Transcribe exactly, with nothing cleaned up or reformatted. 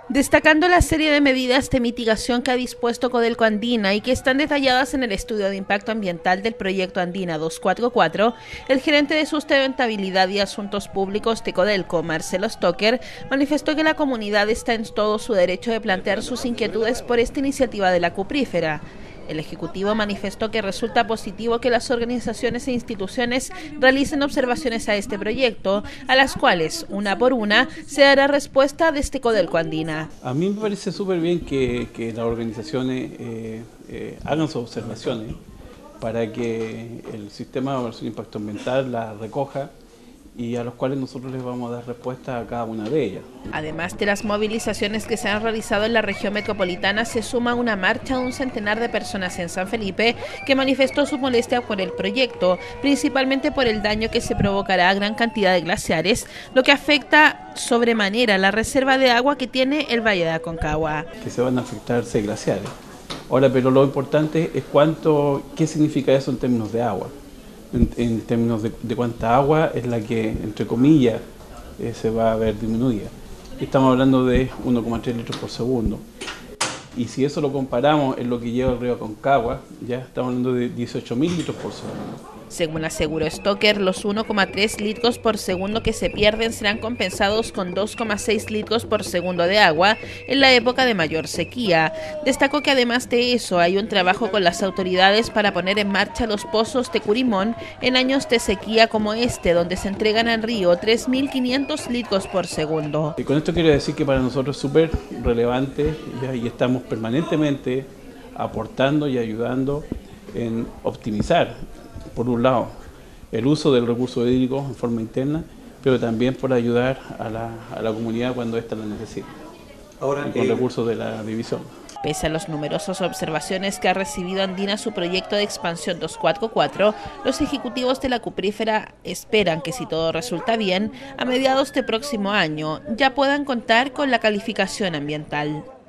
Destacando la serie de medidas de mitigación que ha dispuesto Codelco Andina y que están detalladas en el estudio de impacto ambiental del proyecto Andina doscientos cuarenta y cuatro, el gerente de sustentabilidad y asuntos públicos de Codelco, Marcelo Stocker, manifestó que la comunidad está en todo su derecho de plantear sus inquietudes por esta iniciativa de la cuprífera. El Ejecutivo manifestó que resulta positivo que las organizaciones e instituciones realicen observaciones a este proyecto, a las cuales, una por una, se dará respuesta desde Codelco Andina. A mí me parece súper bien que, que las organizaciones eh, eh, hagan sus observaciones para que el sistema de evaluación de impacto ambiental las recoja y a los cuales nosotros les vamos a dar respuesta a cada una de ellas. Además de las movilizaciones que se han realizado en la región metropolitana, se suma una marcha de un centenar de personas en San Felipe que manifestó su molestia por el proyecto, principalmente por el daño que se provocará a gran cantidad de glaciares, lo que afecta sobremanera la reserva de agua que tiene el Valle de Aconcagua. Que se van a afectar seis glaciares. Ahora, pero lo importante es cuánto, qué significa eso en términos de agua. En, en términos de, de cuánta agua es la que, entre comillas, eh, se va a ver disminuida. Estamos hablando de uno coma tres litros por segundo. Y si eso lo comparamos en lo que lleva el río Aconcagua, ya estamos hablando de dieciocho mil litros por segundo. Según aseguró Stocker, los uno coma tres litros por segundo que se pierden serán compensados con dos coma seis litros por segundo de agua en la época de mayor sequía. Destacó que además de eso hay un trabajo con las autoridades para poner en marcha los pozos de Curimón en años de sequía como este, donde se entregan al río tres mil quinientos litros por segundo. Y con esto quiero decir que para nosotros es súper relevante ya, y estamos permanentemente aportando y ayudando en optimizar, por un lado, el uso del recurso hídrico en forma interna, pero también por ayudar a la, a la comunidad cuando ésta lo necesite, Ahora, y con eh... recursos de la división. Pese a las numerosas observaciones que ha recibido Andina su proyecto de expansión doscientos cuarenta y cuatro, los ejecutivos de la cuprífera esperan que si todo resulta bien, a mediados de próximo año ya puedan contar con la calificación ambiental.